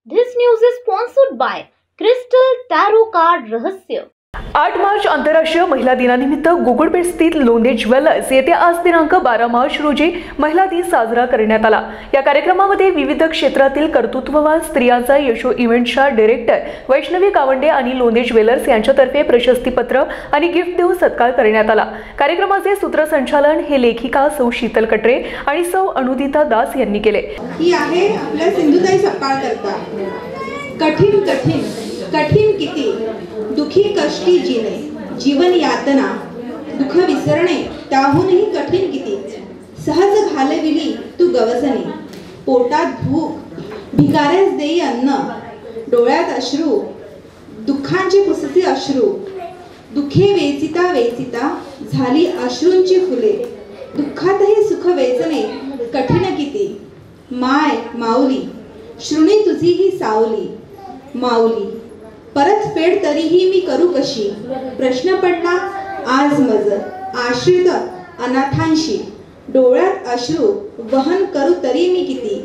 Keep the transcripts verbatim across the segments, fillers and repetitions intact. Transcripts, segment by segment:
This news is sponsored by Crystal Tarot Card रहस्य। आठ मार्च आंतरराष्ट्रीय महिला दिनानिमित्त गुगुळपेठ स्थित लोंढे ज्वेलर्स येथे आज दिनांक बारा मार्च रोजी महिला दिन साजरा करण्यात आला। या कार्यक्रमामध्ये विविध क्षेत्रातील कर्तृत्ववान स्त्रियांचा यशो इव्हेंटच्या डायरेक्टर वैष्णवी कावंडे आणि लोंढे ज्वेलर्स यांच्यातर्फे प्रशस्तीपत्र आणि गिफ्ट देऊन सत्कार करण्यात आला। कार्यक्रमाचे सूत्रसंचालन हे लेखिका सौ शीतल कटरे आणि सौ अनुदिता दास यांनी केले। ही आहे आपल्या सिंधुताई सपकाळकरता। कठीण कठीण कठीण किती दुखी कष्टी जीने जीवन यातना दुख विसरणे त्याहूनही कठीण किती सहज घालविली तू गवसणी पोटात भूक भिकाऱ्यास देई अन्न डोळ्यात अश्रू दुःखांचे पुसते अश्रू दुखे वेचिता वेचिता झाली अश्रूंची फुले दुःखातही सुख वेचणे कठीण किती माय माऊली श्रुणी तुझी ही सावली माऊली परतफेड तरीही मी करू कशी प्रश्न पडला आज मज आश्रित अनाथांशी डोळ्यात अश्रू वहन करू तरी मी किती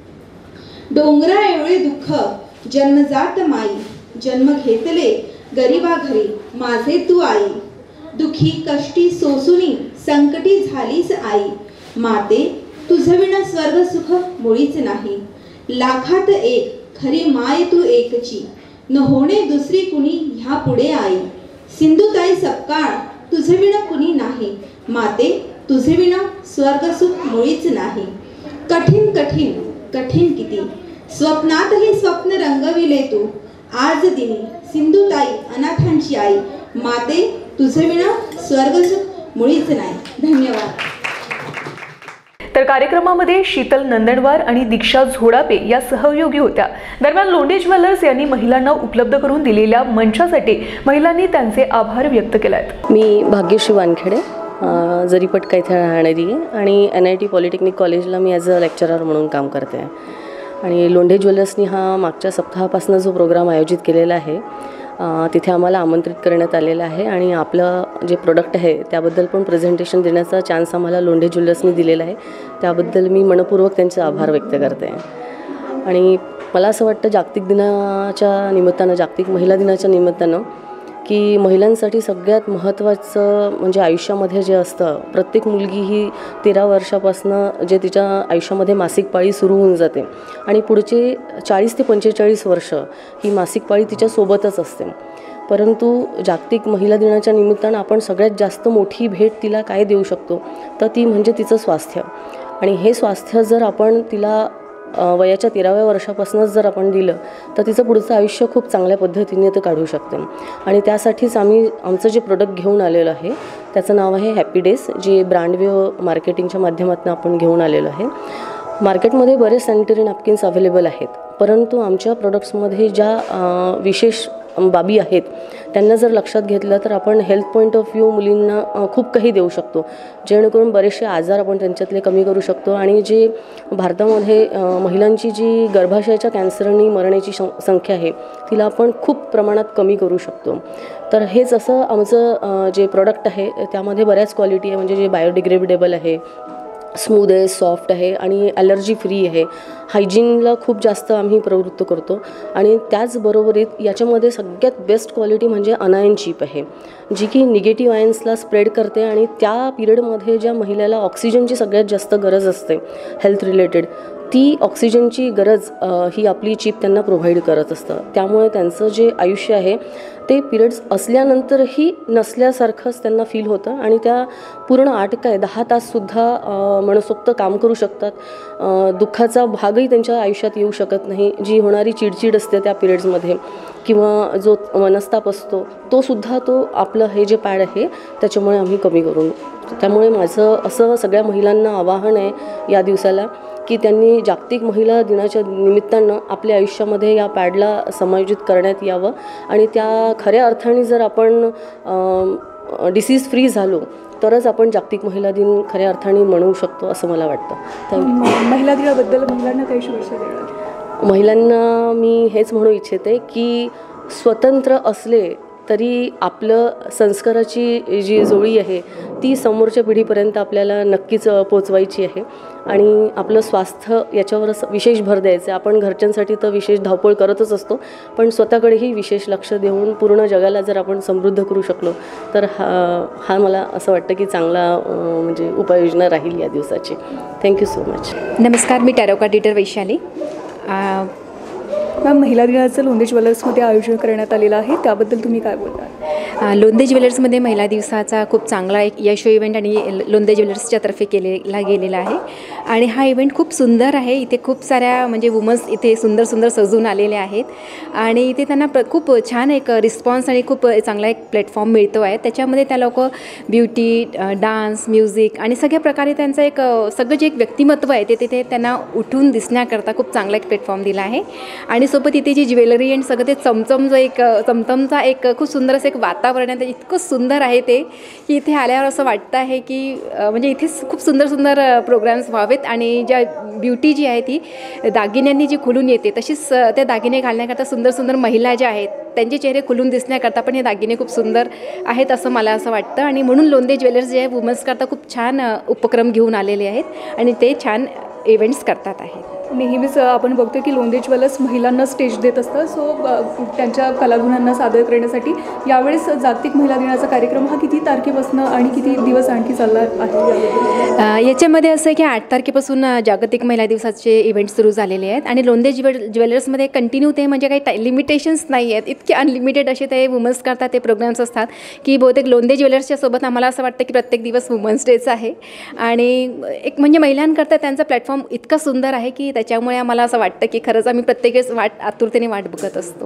डोंगरा एवढे दुःख जन्मजात माई जन्म घेतले गरीबा घरी माझे तू आई दुखी कष्टी सोसुनी संकटी झालीस आई माते तुझं विना स्वर्ग सुख मुळीच नाही लाखात एक खरी माय तू एकची न होणे दुसरी कुणी ह्या पुढे आई सिंधुताई सपकाळ तुझे विना कुणी नाही माते तुझे विना स्वर्ग सुख मुळीच नाही कठीण कठीण कठीण किती स्वप्नातही स्वप्न रंगविले तू आज दिनी सिंधुताई अनाथांची आई माते तुझे विना स्वर्ग सुख मुळीच नाही। धन्यवाद। तर कार्यक्रमामध्ये शीतल नंदनवार आणि दीक्षा झोडापे या सहयोगी होत्या। दरम्यान लोंढे ज्वेलर्स यांनी महिलांना उपलब्ध करून दिलेल्या मंचासाठी महिलांनी त्यांचे आभार व्यक्त केले आहेत। मी भाग्यश्री वानखेडे जरीपटका इथे राहणारी आहे आणि एन आय टी पॉलिटेक्निक कॉलेजला मी ॲज अ लेक्चरर म्हणून काम करते आहे आणि लोंढे ज्वेलर्सनी हा मागच्या सप्ताहापासून जो प्रोग्राम आयोजित केलेला आहे तिथे आम्हाला आमंत्रित करण्यात आलेलं आहे आणि आपलं जे प्रोडक्ट आहे त्याबद्दल पण प्रेझेंटेशन देण्याचा चान्स आम्हाला लोंढे ज्वेलर्सनी दिलेला आहे। त्याबद्दल मी मनपूर्वक त्यांचे आभार व्यक्त करते आणि मला असं वाटतं जागतिक दिनाच्या निमित्तानं जागतिक महिला दिनाच्या निमित्तानं की महिलांसाठी सगळ्यात महत्त्वाचं म्हणजे आयुष्यामध्ये जे असतं प्रत्येक मुलगी ही तेरा वर्षापासून जे तिच्या आयुष्यामध्ये मासिक पाळी सुरू होऊन जाते आणि पुढचे चाळीस ते पंचेचाळीस वर्ष ही मासिक पाळी तिच्यासोबतच असते। परंतु जागतिक महिला दिनाच्या निमित्तानं आपण सगळ्यात जास्त मोठी भेट तिला काय देऊ शकतो तर ती म्हणजे तिचं स्वास्थ्य आणि हे स्वास्थ्य जर आपण तिला वयाच्या तेराव्या वर्षापासूनच जर आपण दिलं तर तिचं पुढचं आयुष्य खूप चांगल्या पद्धतीने ते काढू शकते आणि त्यासाठीच आम्ही आमचं जे प्रोडक्ट घेऊन आलेलं आहे त्याचं नाव आहे हॅपी डेज जे ब्रँडवेव मार्केटिंगच्या माध्यमातून आपण घेऊन आलेलं आहे। मार्केटमध्ये बरेच सॅनिटरी नॅपकिन्स अवेलेबल आहेत परंतु आमच्या प्रोडक्ट्समध्ये ज्या विशेष बाबी आहेत त्यांना जर लक्षात घेतलं तर आपण हेल्थ पॉईंट ऑफ व्ह्यू मुलींना खूप काही देऊ शकतो जेणेकरून बरेचसे आजार आपण त्यांच्यातले कमी करू शकतो आणि जे भारतामध्ये महिलांची जी गर्भाशयाच्या कॅन्सरनी मरण्याची संख्या आहे तिला आपण खूप प्रमाणात कमी करू शकतो। तर हेच असं आमचं जे प्रोडक्ट आहे त्यामध्ये बऱ्याच क्वालिटी आहे म्हणजे जे बायोडिग्रेडेबल आहे स्मूथ आहे सॉफ्ट आहे आणि ॲलर्जी फ्री आहे हायजीनला खूप जास्त आम्ही प्रवृत्त करतो आणि त्याचबरोबरीत याच्यामध्ये सगळ्यात बेस्ट क्वालिटी म्हणजे अनायन चिप आहे जी की निगेटिव्ह आयन्सला स्प्रेड करते आणि त्या पिरियडमध्ये ज्या महिलेला ऑक्सिजनची सगळ्यात जास्त गरज असते हेल्थ रिलेटेड ती ऑक्सिजनची गरज ही आपली चिप त्यांना प्रोव्हाइड करत असतं त्यामुळे त्यांचं जे आयुष्य आहे ते पिरियड्स असल्यानंतरही नसल्यासारखंच त्यांना फील होतं आणि त्या पूर्ण आठ काय दहा ताससुद्धा मनसोक्त काम करू शकतात। दुःखाचा भागही त्यांच्या आयुष्यात येऊ शकत नाही जी होणारी चिडचिड असते त्या पिरियड्समध्ये किंवा जो मनस्ताप असतो तो सुद्धा तो आपलं हे जे पॅड आहे त्याच्यामुळे आम्ही कमी करून त्यामुळे माझं असं सगळ्या महिलांना आवाहन आहे या दिवसाला की त्यांनी जागतिक महिला दिनाच्या निमित्तानं आपल्या आयुष्यामध्ये या पॅडला समायोजित करण्यात यावं आणि त्या खऱ्या अर्थाने जर आपण डिसीज फ्री झालो तरच आपण जागतिक महिला दिन खऱ्या अर्थाने म्हणू शकतो असं मला वाटतं। थँक्यू। महिला दिनाबद्दल महिलांना काही शुभेच्छा देणार? महिलांना मी हेच म्हणू इच्छिते की स्वतंत्र असले तरी आपलं संस्काराची जी जोडी आहे ती समोरच्या पिढीपर्यंत आपल्याला नक्कीच पोचवायची आहे आणि आपलं स्वास्थ्य याच्यावरच विशेष भर द्यायचं आहे. आपण घरच्यांसाठी तर विशेष धावपळ करतच असतो, पण स्वतःकडेही विशेष लक्ष देऊन पूर्ण जगाला जर आपण समृद्ध करू शकलो तर हा हा मला असं वाटतं की चांगला म्हणजे उपाययोजना राहील या दिवसाची. Thank you so much. नमस्कार, मी टॅरोका टीटर वैशाली. मॅम, महिला दिनाचं लोंढे ज्वेलर्समध्ये आयोजन करण्यात आलेलं आहे, त्याबद्दल तुम्ही काय बोलता? लोंढे ज्वेलर्समध्ये महिला दिवसाचा खूप चांगला एक यशो इव्हेंट आणि लोंढे ज्वेलर्सच्या तर्फे केलेला गेलेला आहे आणि हा इव्हेंट खूप सुंदर आहे. इथे खूप साऱ्या म्हणजे वुमन्स इथे सुंदर सुंदर सजून आलेले आहेत आणि इथे त्यांना प्र खूप छान एक रिस्पॉन्स आणि खूप चांगला एक प्लॅटफॉर्म मिळतो आहे. त्याच्यामध्ये त्या लोक ब्युटी, डान्स, म्युझिक आणि सगळ्या प्रकारे त्यांचं एक सगळं जे एक व्यक्तिमत्व आहे ते तिथे त्यांना उठून दिसण्याकरता खूप चांगला एक प्लॅटफॉर्म दिला आहे. आणि सोबत इथे जी ज्वेलरी आणि सगळं ते चमचम जो एक चमचमचा एक खूप सुंदर असं एक वातावरण आहे, ते इतकं सुंदर आहे ते की इथे आल्यावर असं वाटतं आहे की म्हणजे इथे खूप सुंदर सुंदर प्रोग्राम्स व्हावेत आणि ज्या ब्युटी जी आहे ती दागिन्यांनी जी खुलून येते तशीच त्या दागिने घालण्याकरता सुंदर सुंदर महिला ज्या आहेत त्यांचे चेहरे खुलून दिसण्याकरता पण हे दागिने खूप सुंदर आहेत असं मला असं वाटतं. आणि म्हणून लोंढे ज्वेलर्स जे आहे वुमन्सकरता खूप छान उपक्रम घेऊन आलेले आहेत आणि ते छान इव्हेंट्स करतात आहेत. नेहमीच आपण बघतो की लोंढे ज्वेलर्स महिलांना स्टेज देत असतं, सो त्यांच्या कलागुणांना सादर करण्यासाठी यावेळेस जागतिक महिला दिनाचा कार्यक्रम हा किती तारखेपासून आणि किती दिवस आणखी चालणार आहे? याच्यामध्ये असं आहे की आठ तारखेपासून जागतिक महिला दिवसाचे इव्हेंट सुरू झालेले आहेत आणि लोंढे ज्वेल ज्वेलर्समध्ये कंटिन्यू ते म्हणजे काही लिमिटेशन्स नाही आहेत, इतके अनलिमिटेड असे ते वुमन्स करतात ते प्रोग्राम्स असतात की बहुतेक लोंढे ज्वेलर्सच्या सोबत आम्हाला असं वाटतं की प्रत्येक दिवस वुमन्स डेचा आहे आणि एक म्हणजे महिलांकरता त्यांचा प्लॅटफॉर्म इतका सुंदर आहे की त्याच्यामुळे आम्हाला असं वाटतं की खरंच आम्ही प्रत्येकच वाट आतुरतेने वाट बघत असतो.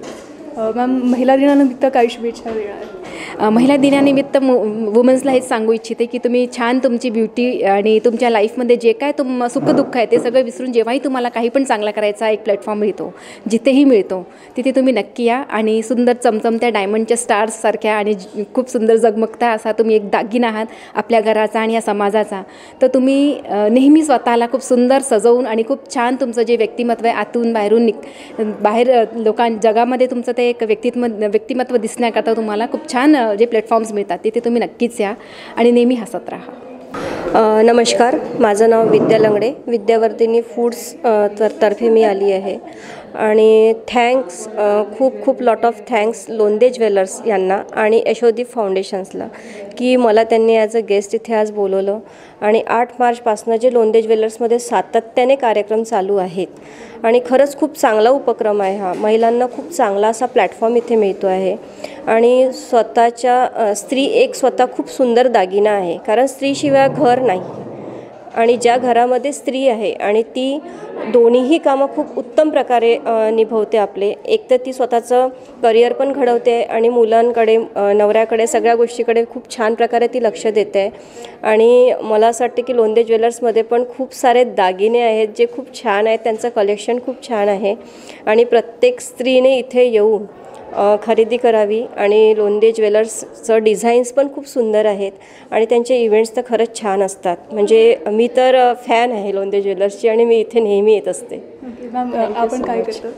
मॅम, महिला दिनानिमित्त काही शुभेच्छा देणार? महिला दिनानिमित्त वुमन्सला हेच सांगू इच्छिते की तुम्ही छान तुमची ब्युटी आणि तुमच्या लाईफमध्ये जे काय तुम सुखदुःख आहे ते सगळं विसरून जेव्हाही तुम्हाला काही पण चांगला करायचा एक प्लॅटफॉर्म मिळतो, जिथेही मिळतो तिथे तुम्ही नक्की या आणि सुंदर चमचमत्या डायमंडच्या स्टार्ससारख्या आणि खूप सुंदर जगमगता असा तुम्ही एक दागिना आहात आपल्या घराचा आणि या समाजाचा. तर तुम्ही नेहमी स्वतःला खूप सुंदर सजवून आणि खूप छान तुमचं जे व्यक्तिमत्व आहे आतून बाहेरून निक बाहेर लोकां जगामध्ये तुमचं ते एक व्यक्तित्व व्यक्तिमत्व दिसण्याकरता तुम्हाला खूप छान जे प्लॅटफॉर्म्स मिळतात तिथे तुम्ही नक्कीच या आणि नेहमी हसत राहा. नमस्कार, माझं नाव विद्या लंगडे. विद्यावर्धिनी फूड्स तर तर्फे मी आली आहे आणि थँक्स खूप खूप lot of thanks Londhe jewellers यांना आणि यशोदीप फाउंडेशन्सला की मला त्यांनी ॲज अ गेस्ट इथे आज बोलवलं आणि आठ मार्चपासून जे लोंढे ज्वेलर्समध्ये सातत्याने कार्यक्रम चालू आहेत आणि खरंच खूप चांगला उपक्रम आहे हा. महिलांना खूप चांगला असा प्लॅटफॉर्म इथे मिळतो आहे आणि स्वतःच्या स्त्री एक स्वतः खूप सुंदर दागिना आहे, कारण स्त्रीशिवाय घर नाही आणि ज्या घरामध्ये स्त्री आहे आणि ती दोन्हीही कामं खूप उत्तम प्रकारे निभवते आपले, एक तर ती स्वतःचं करिअर पण घडवते आणि मुलांकडे नवऱ्याकडे सगळ्या गोष्टीकडे खूप छान प्रकारे ती लक्ष देते आहे. आणि मला असं वाटतं की लोंढे ज्वेलर्समध्ये पण खूप सारे दागिने आहेत जे खूप छान आहेत, त्यांचं कलेक्शन खूप छान आहे आणि प्रत्येक स्त्रीने इथे येऊन खरेदी करावी आणि लोंढे ज्वेलर्सचं डिझाईन्स पण खूप सुंदर आहेत आणि त्यांचे इव्हेंट्स तर खरंच छान असतात. म्हणजे मी तर फॅन आहे लोंढे ज्वेलर्सची आणि मी इथे नेहमी येत असते. आपण काय करतो?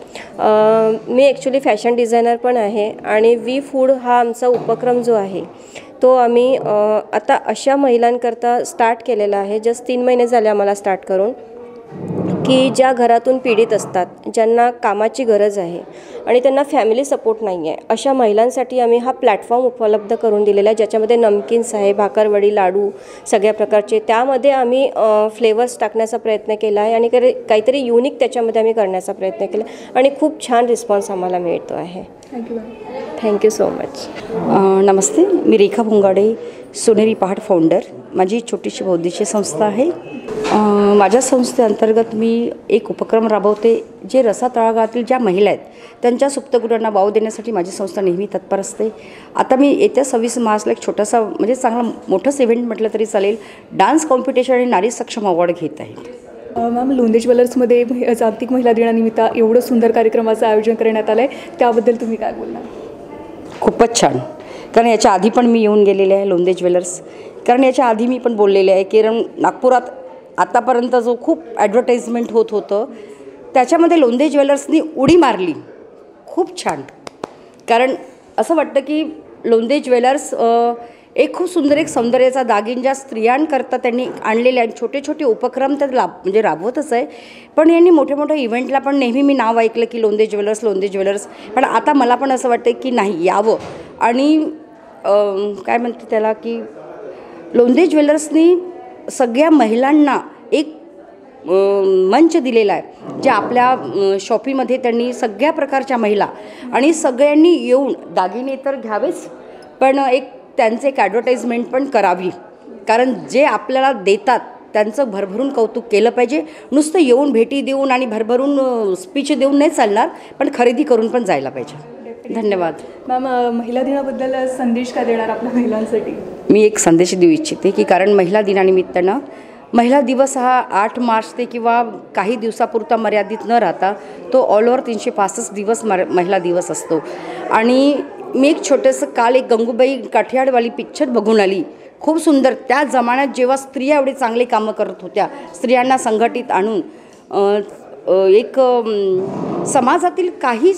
मी ॲक्च्युली फॅशन डिझायनर पण आहे आणि वी फूड हा आमचा उपक्रम जो आहे तो आम्ही आता अशा महिलांकरता स्टार्ट केलेला आहे. जस्ट तीन महिने झाले आम्हाला स्टार्ट करून, की ज्या घरातून पीडित असतात, ज्यांना कामाची गरज आहे आणि त्यांना फॅमिली सपोर्ट नाही आहे, अशा महिलांसाठी आम्ही हा प्लॅटफॉर्म उपलब्ध करून दिलेला आहे, ज्याच्यामध्ये नमकीन्स आहे, भाकरवडी, लाडू सगळ्या प्रकारचे. त्यामध्ये आम्ही फ्लेवर्स टाकण्याचा प्रयत्न केला आहे आणि काहीतरी युनिक त्याच्यामध्ये आम्ही करण्याचा प्रयत्न केला आणि खूप छान रिस्पॉन्स आम्हाला मिळतो आहे. थँक्यू. Thank you so much. नमस्ते, मी रेखा भोंगाडे, सोनेरी पहाड फाउंडर. माझी छोटीशी बौद्धिक संस्था आहे. माझ्या संस्थेअंतर्गत मी एक उपक्रम राबवते जे रसा तळागाळातील ज्या महिला आहेत त्यांच्या सुप्तगुणांना वाव देण्यासाठी माझी संस्था नेहमी तत्पर असते. आता मी येत्या सव्वीस मार्चला एक छोटासा म्हणजे चांगला मोठंच इव्हेंट म्हटलं तरी चालेल, डान्स कॉम्पिटिशन आणि नारी सक्षम अवॉर्ड घेत आहे. मॅम, लोंढे ज्वेलर्समध्ये जागतिक महिला दिनानिमित्त एवढं सुंदर कार्यक्रमाचं आयोजन करण्यात आलं आहे, त्याबद्दल तुम्ही काय बोलणार? खूपच छान, कारण याच्या आधी पण मी येऊन गेलेले आहे लोंढे ज्वेलर्स, कारण याच्या आधी मी पण बोललेले आहे की नागपुरात आतापर्यंत जो खूप ॲडव्हर्टाइजमेंट होत होतं त्याच्यामध्ये लोंढे ज्वेलर्सनी उडी मारली. खूप छान, कारण असं वाटतं की लोंढे ज्वेलर्स एक खूप सुंदर एक सौंदर्याचा दागिन ज्या स्त्रियांकरता त्यांनी आणलेले आणि छोटे छोटे उपक्रम तर लाभ म्हणजे राबवतच आहे, पण यांनी मोठ्या मोठ्या इव्हेंटला पण नेहमी मी नाव ऐकलं की लोंढे ज्वेलर्स लोंढे ज्वेलर्स. पण आता मला पण असं वाटतं की नाही यावं आणि काय म्हणते त्याला की लोंढे ज्वेलर्सनी सगळ्या महिलांना एक मंच दिलेला आहे, जे आपल्या शॉपीमध्ये त्यांनी सगळ्या प्रकारच्या महिला आणि सगळ्यांनी येऊन दागिने तर घ्यावेच, पण एक त्यांचे एक ॲडव्हर्टाइजमेंट पण करावी, कारण जे आपल्याला देतात त्यांचं भरभरून कौतुक केलं पाहिजे. नुसतं येऊन भेटी देऊन आणि भरभरून स्पीच देऊन नाही चालणार, पण खरेदी करून पण जायला पाहिजे. धन्यवाद मॅम. महिला दिनाबद्दल संदेश काय देणार आपल्या महिलांसाठी? मी एक संदेश देऊ इच्छिते की कारण महिला दिनानिमित्तानं महिला दिवस हा आठ मार्च ते किंवा काही दिवसापुरता मर्यादित न राहता तो ऑल ओव्हर तीनशे पासष्ट दिवस मर महिला दिवस असतो. आणि मी एक छोटंसं काल एक गंगूबाई काठियाडवाली पिक्चर बघून आली, खूप सुंदर. त्या जमान्यात जेव्हा स्त्रिया एवढे चांगले कामं करत होत्या, स्त्रियांना संघटित आणून एक समाजातील काही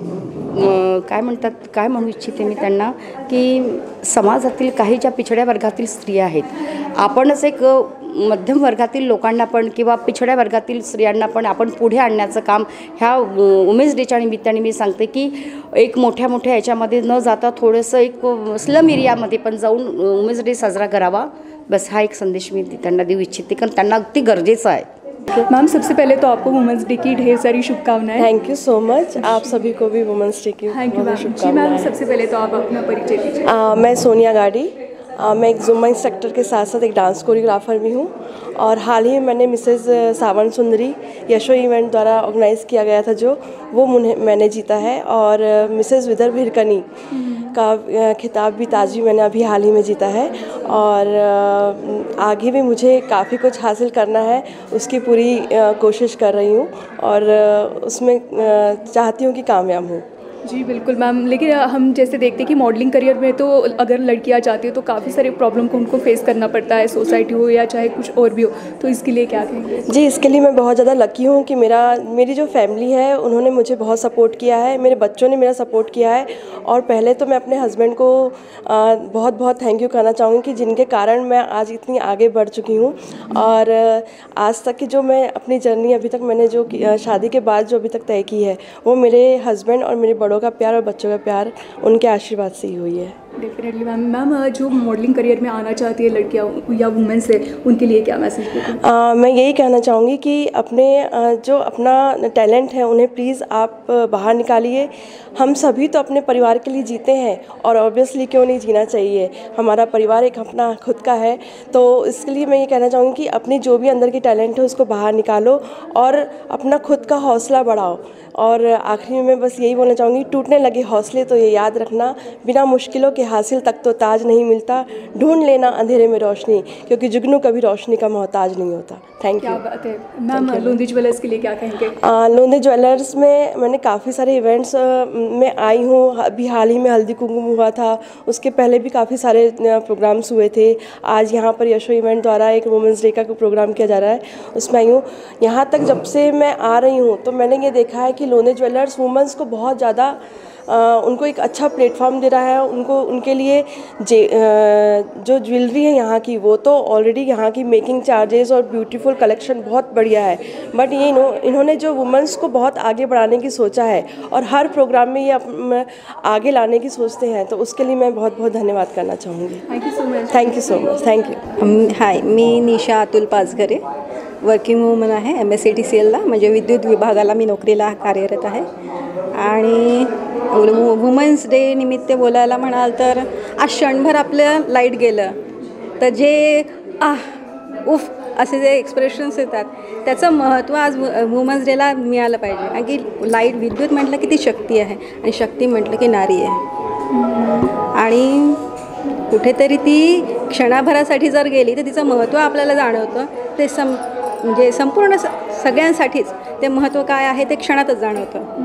काय म्हणतात काय म्हणू इच्छिते मी त्यांना की समाजातील काही ज्या पिछड्या वर्गातील स्त्रिया आहेत, आपणच एक मध्यम वर्गातील लोकांना पण किंवा पिछड्या वर्गातील स्त्रियांना पण आपण पुढे आणण्याचं काम ह्या वुमेन्स डेच्या निमित्ताने मी सांगते की एक मोठ्या मोठ्या याच्यामध्ये न जाता थोडंसं एक स्लम एरियामध्ये पण जाऊन वुमेन्स डे साजरा करावा. बस हा एक संदेश मी त्यांना देऊ इच्छिते, कारण त्यांना अगदी गरजेचं आहे. मैम, सबसे पहले तो आपको वुमेंस डे की ढेर सारी शुभकामनाएं. Thank you so much. आप सभी को भी वुमेंस डे की थैंक यू मैम. जी मैम, सबसे पहले तो आप अपना परिचय दीजिए. मैं सोनिया गाड़ी, आ, मैं एक जुम्मा इंस्ट्रक्टर के साथ साथ एक डांस कोरियोग्राफर भी हूँ और हाल ही में मैंने मिसेस सावन सुंदरी यशो इवेंट द्वारा ऑर्गेनाइज़ किया गया था जो वो मुझे मैंने जीता है और मिसेस विदर्भ हिरकनी का खिताब भी ताजी मैंने अभी हाल ही में जीता है और आगे भी मुझे काफ़ी कुछ हासिल करना है, उसकी पूरी कोशिश कर रही हूँ और उसमें चाहती हूँ कि कामयाब हूँ. जी बिल्कुल मैम. लेकिन हम जैसे देखते हैं कि मॉडलिंग करियर में तो अगर लड़कियां जाती है तो काफ़ी सारे प्रॉब्लम को उनको फेस करना पड़ता है, सोसाइटी हो या चाहे कुछ और भी हो, तो इसके लिए क्या कहेंगे? जी, इसके लिए मैं बहुत ज़्यादा लकी हूँ कि मेरा मेरी जो फैमिली है उन्होंने मुझे बहुत सपोर्ट किया है, मेरे बच्चों ने मेरा सपोर्ट किया है और पहले तो मैं अपने हस्बैंड को आ, बहुत बहुत थैंक यू करना चाहूँगी कि जिनके कारण मैं आज इतनी आगे बढ़ चुकी हूँ. और आज तक की जो मैं अपनी जर्नी अभी तक मैंने जो शादी के बाद जो अभी तक तय की है वो मेरे हस्बैंड और मेरे बड़ों का प्यार और बच्चों का प्यार उनके आशीर्वाद से ही हुई है. Definitely ma'am. मैम, जो मॉडलिंग करियर में आना चाहती है लड़कियां या वुमेन्स है, उनके लिए क्या मैसेज देते? मैं यही कहना चाहूँगी कि अपने आ, जो अपना टैलेंट है उन्हें प्लीज़ आप बाहर निकालिए. हम सभी तो अपने परिवार के लिए जीते हैं और ऑब्वियसली क्यों नहीं जीना चाहिए, हमारा परिवार एक अपना खुद का है. तो इसके लिए मैं ये कहना चाहूँगी कि अपनी जो भी अंदर की टैलेंट है उसको बाहर निकालो और अपना खुद का हौसला बढ़ाओ. और आखिरी में मैं बस यही बोलना चाहूँगी, टूटने लगे हौसले तो ये याद रखना, बिना मुश्किलों के हासिल तक तो ताज नहीं मिलता, ढूंढ लेना अंधेरे में रोशनी, क्योंकि जुगनू कभी रोशनी का मोहताज नहीं होता. Thank you. क्या बात है मैम. लोंढे ज्वेलर्स के लिए क्या कहेंगे? लोंढे ज्वेलर्स में मैंने काफ़ी सारे इवेंट्स में आई हूँ. अभी हाल ही में हल्दी कुमकुम हुआ था, उसके पहले भी काफ़ी सारे प्रोग्राम्स हुए थे. आज यहाँ पर यशो इवेंट द्वारा एक वुमेंस डे का प्रोग्राम किया जा रहा है, उसमें आई हूँ. यहाँ तक जब से मैं आ रही हूँ तो मैंने ये देखा है कि लोंढे ज्वेलर्स वुमेंस को बहुत ज़्यादा उनको एक अच्छा प्लेटफॉर्म दे रहा है. उनको उनके लिए जे जो ज्वेलरी है यहाँ की वो तो ऑलरेडी यहाँ की मेकिंग चार्जेस और ब्यूटीफुल कलेक्शन बहुत बढ़िया है, बट ये नो इन्होंने जो वुमेंस को बहुत आगे बढ़ाने की सोचा है और हर प्रोग्राम में ये आगे लाने की सोचते हैं, तो उसके लिए मैं बहुत बहुत धन्यवाद करना चाहूँगी. Thank you so much. Thank you so much. Thank you. Hi, मी निशा अतुल पाचघरे, वर्किंग वुमन आहे. M S C T C एलला म्हणजे विद्युत विभागाला मी नोकरीला कार्यरत आहे. आणि वुमन्स डे निमित्त बोलायला म्हणाल तर आज क्षणभर आपलं लाईट गेलं तर जे आह उफ असे जे एक्सप्रेशन्स येतात त्याचं महत्त्व आज वुमन्स डेला मिळालं पाहिजे. कारण की लाईट विद्युत म्हटलं की ती शक्ती आहे आणि शक्ती म्हटलं की नारी आहे. आणि कुठेतरी ती क्षणाभरासाठी जर गेली तर तिचं महत्त्व आपल्याला जाणवतं. ते सम म्हणजे संपूर्ण स सगळ्यांसाठीच ते महत्त्व काय आहे ते क्षणातच जाणवतं.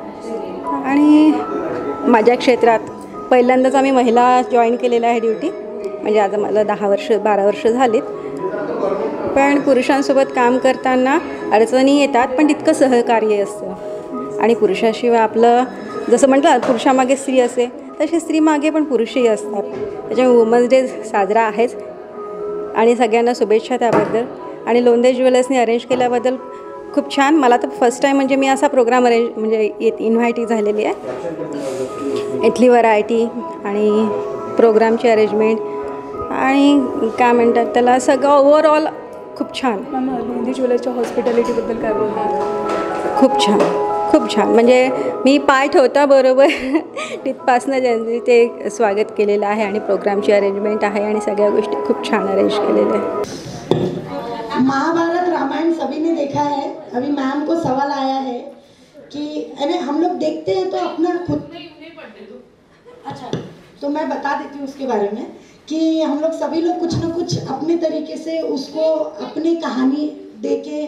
आणि माझ्या क्षेत्रात पहिल्यांदाच आम्ही महिला जॉईन केलेलं आहे ड्युटी, म्हणजे आज मला दहा वर्ष बारा वर्ष झालीत. पण पुरुषांसोबत काम करताना अडचणी येतात, पण तितकं सहकार्य असतं. आणि पुरुषाशिवाय आपलं जसं म्हटलं पुरुषामागे स्त्री असते तसे स्त्री मागे पण पुरुषही असतात. त्याच्यामुळे वुमन्स डे साजरा आहेच आणि सगळ्यांना शुभेच्छा त्याबद्दल. आणि लोंढे ज्वेलर्सने अरेंज केल्याबद्दल खूप छान. मला तर फर्स्ट टाईम म्हणजे मी असा प्रोग्राम अरेंज म्हणजे येत इन्व्हायटी झालेली आहे. इथली व्हरायटी आणि प्रोग्रामची अरेंजमेंट आणि काय म्हणतात त्याला सगळं ओव्हरऑल खूप छान. लोंढे ज्वेलर्सच्या हॉस्पिटॅलिटीबद्दल काय बोलणार? खूप छान खूप छान. म्हणजे मी पाय ठेवता बरोबर तिथपासनं ज्यांनी ते स्वागत केलेलं आहे आणि प्रोग्रामची अरेंजमेंट आहे आणि सगळ्या गोष्टी खूप छान अरेंज केलेल्या आहेत. महाभारत रामायण सभी ने देखा है. अभी मैम को सवाल आया है कि अरे हम लोग देखते हैं तो अपना खुद. अच्छा, तो मैं बता देती हूँ उसके बारे में कि हम लोग सभी लोग कुछ ना कुछ अपने तरीके से उसको अपनी कहानी दे के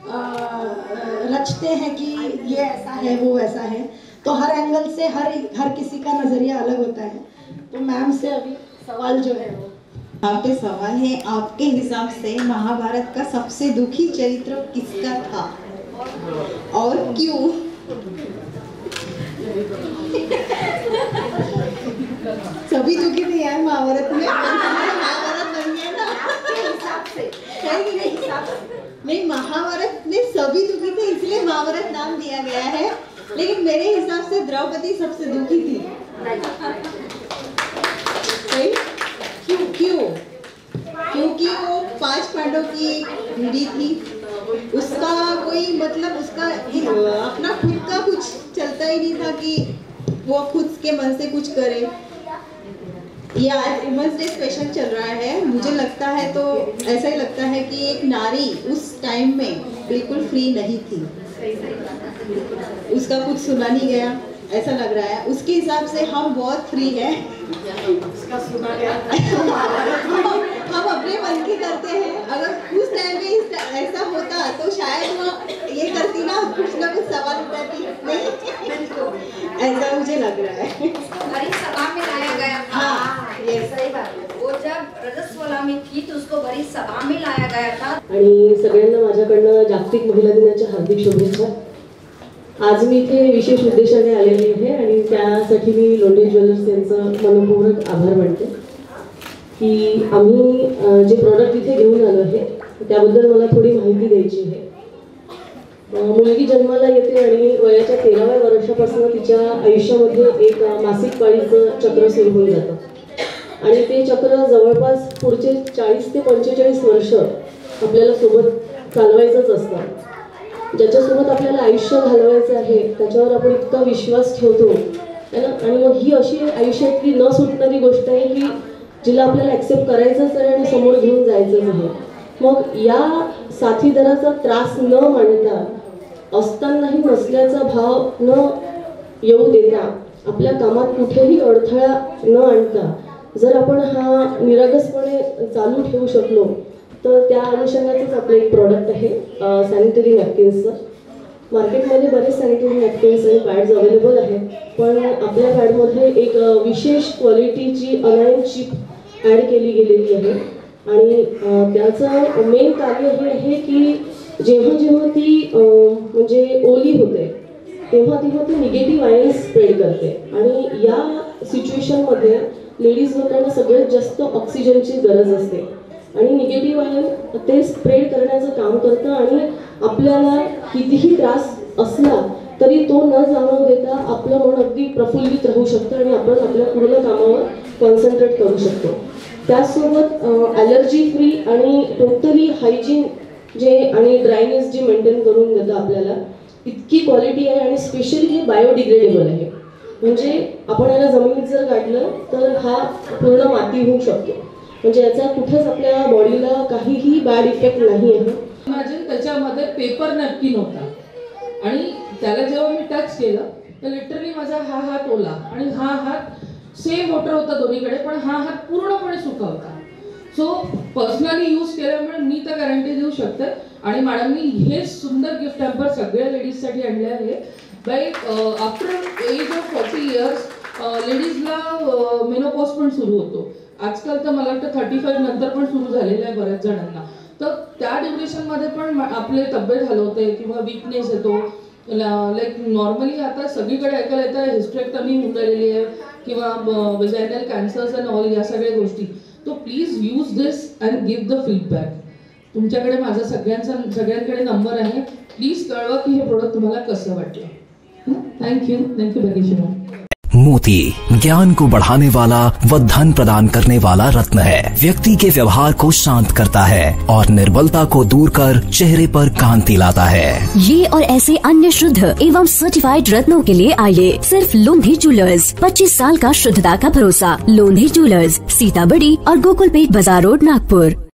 रचते हैं कि ये ऐसा है वो ऐसा है. तो हर एंगल से हर हर किसी का नज़रिया अलग होता है. तो मैम से अभी सवाल जो है वो यहाँ पे सवाल है, आपके हिसाब से महाभारत का सबसे दुखी चरित्र किसका था और क्यों? सभी दुखी थे यार महाभारत में. महाभारत बन गया ना आपके हिसाब से. नहीं, महाभारत में सभी दुखी थे इसलिए महाभारत नाम दिया गया है. लेकिन मेरे हिसाब से द्रौपदी सबसे दुखी थी. सही? क्यों क्यों क्योंकि वो पांच पांडव की बीवी थी. उसका कोई मतलब उसका अपना खुद का कुछ चलता ही नहीं था कि वो खुद के मन से कुछ करे. ये आज वुमेंस डे स्पेशल चल रहा है. मुझे लगता है तो ऐसा ही लगता है कि एक नारी उस टाइम में बिल्कुल फ्री नहीं थी. उसका कुछ सुना नहीं गया ऐसा लग रहा है. उसके हिसाब से हम बहुत फ्री है. उसका सुना गया हम अपने मन की करते हैं. अगर उस टाइम में ऐसा होता तो शायद वो ये करती ना, कुछ ना कुछ सवाल उठाती नहीं. ऐसा मुझे लग रहा है. बड़ी सभा में लाया गया. हाँ, ये सही बात है. वो जब रजस्वला में थी तो उसको बड़ी सभा में लाया गया था. आणि सगळ्यांना माझ्याकडनं जागतिक महिला दिनाच्या हार्दिक शुभेच्छा. आज मी इथे विशेष उद्देशाने आलेली आहे आणि त्यासाठी मी लोंढे ज्वेलर्स यांचं मनपूर्वक आभार मानते की आम्ही जे प्रॉडक्ट इथे घेऊन आलो आहे त्याबद्दल मला थोडी माहिती द्यायची आहे. मुलगी जन्माला येते आणि वयाच्या तेराव्या वर्षापासून तिच्या आयुष्यामध्ये एक मासिक पाळीचं चक्र सुरू होऊन जातं आणि ते चक्र जवळपास पुढचे चाळीस ते पंचेचाळीस वर्ष आपल्याला सोबत चालवायचंच असतं. ज्याच्यासोबत आपल्याला आयुष्य घालवायचं आहे त्याच्यावर आपण इतका विश्वास ठेवतो है ना. आणि मग ही अशी आयुष्यातली न सुटणारी गोष्ट आहे की जिला आपल्याला ॲक्सेप्ट करायचंच आहे आणि समोर घेऊन जायचंच आहे. मग या साथीदाराचा त्रास न मानता असतानाही नसल्याचा भाव न येऊ देता आपल्या कामात कुठेही अडथळा न आणता जर आपण हा निरागसपणे चालू ठेवू शकलो तर त्या अनुषंगाचंच आपलं एक प्रॉडक्ट आहे सॅनिटरी नॅपकिन्सचं. मार्केटमध्ये बरेच सॅनिटरी नॅपकिन्स आणि पॅड्स अवेलेबल आहेत पण आपल्या पॅडमध्ये एक विशेष क्वालिटीची अनायन चिप ॲड केली गेलेली आहे आणि त्याचं मेन कार्य हे आहे की जेव्हा जेव्हा ती म्हणजे ओली होते तेव्हा तेव्हा ती निगेटिव्ह आयन्स स्प्रेड करते आणि या सिच्युएशनमध्ये लेडीज लोकांना सगळ्यात जास्त ऑक्सिजनची गरज असते आणि निगेटिव्ह आयन ते स्प्रेड करण्याचं काम करतं आणि आपल्याला कितीही त्रास असला तरी तो न जाणवू देता आपलं मन अगदी प्रफुल्लित राहू शकतं आणि आपण आपल्या पूर्ण कामावर कॉन्सन्ट्रेट करू शकतो. त्याचसोबत ॲलर्जी फ्री आणि टोटली हायजीन जे आणि ड्रायनेस जे मेंटेन करून देतं आपल्याला इतकी क्वालिटी आहे आणि स्पेशली हे बायोडिग्रेडेबल आहे. म्हणजे आपण याला जमिनीत जर गाडलं तर हा पूर्ण माती होऊ शकतो. म्हणजे याचा कुठेच आपल्या बॉडीला काहीही बॅड इफेक्ट नाही आहे. इमॅजिन त्याच्यामध्ये पेपर नॅपकिन होता आणि त्याला जेव्हा मी टच केलं तर लिटरली माझा हा हात ओला आणि हा हात सेम वॉटर होता दोन्हीकडे पण हा हात पूर्णपणे सुका होता. सो पर्सनली यूज केल्यामुळे मी तर गॅरंटी देऊ शकते आणि मॅडमनी हे सुंदर गिफ्ट हॅम्पर सगळ्या लेडीजसाठी आणले आहे. By after age of forty years लेडीजला मेनोपॉज पण सुरू होतो. आजकाल तर मला वाटतं थर्टी फाईव्ह नंतर पण सुरू झालेलं आहे बऱ्याच जणांना. तर त्या ड्युरेशनमध्ये पण आपले तब्येत हलवते किंवा वीकनेस येतो लाईक नॉर्मली आता सगळीकडे ऐकायला येतं आहे हिस्टेरेक्टमी होऊन राहिलेली आहे किंवा विजायनल कॅन्सर्स अँड ऑल या सगळ्या गोष्टी. तो please use this and give the feedback. तुमच्याकडे माझा सगळ्यांचा सगळ्यांकडे नंबर आहे. प्लीज कळवा की हे प्रोडक्ट तुम्हाला कसं वाटलं. Thank you thank you Bhagyashree ma'am. मोती ज्ञान को बढ़ाने वाला व धन प्रदान करने वाला रत्न है. व्यक्ति के व्यवहार को शांत करता है और निर्बलता को दूर कर चेहरे पर कांति लाता है. ये और ऐसे अन्य शुद्ध एवं सर्टिफाइड रत्नों के लिए आइए सिर्फ लोंढे ज्वेलर्स. पच्चीस साल का शुद्धता का भरोसा. लोंढे ज्वेलर्स, सीताबड़ी और गोकुलपेट बाजार रोड, नागपुर.